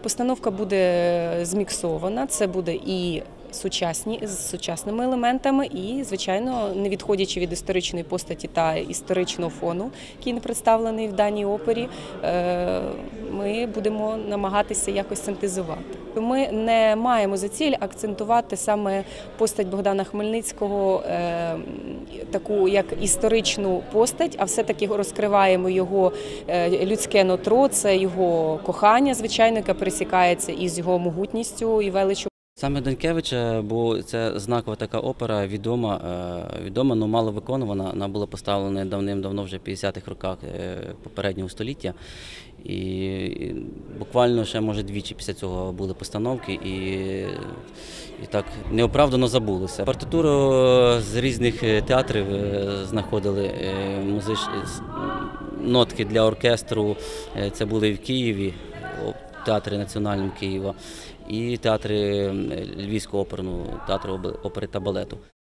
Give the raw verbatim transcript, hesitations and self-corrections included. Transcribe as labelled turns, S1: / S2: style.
S1: Постановка буде зміксована, це буде і сучасні, з сучасними елементами, і, звичайно, не відходячи від історичної постаті та історичного фону, який не представлений в даній опері, ми будемо намагатися якось синтезувати. Ми не маємо за ціль акцентувати саме постать Богдана Хмельницького, таку як історичну постать, а все-таки розкриваємо його людське нутро, це його кохання, звичайно, яке пересікається із його могутністю і величчю.
S2: Саме Данкевича, бо це знакова така опера, відома, відома, але мало виконувана. Вона була поставлена давним-давно, вже в п'ятдесятих роках попереднього століття. І буквально ще, може, двічі після цього були постановки і, і так неоправдано забулися. Партитуру з різних театрів знаходили музичні нотки для оркестру, це були в Києві, театрі Національного Києва, і театри Львівського оперного театру опери та балету.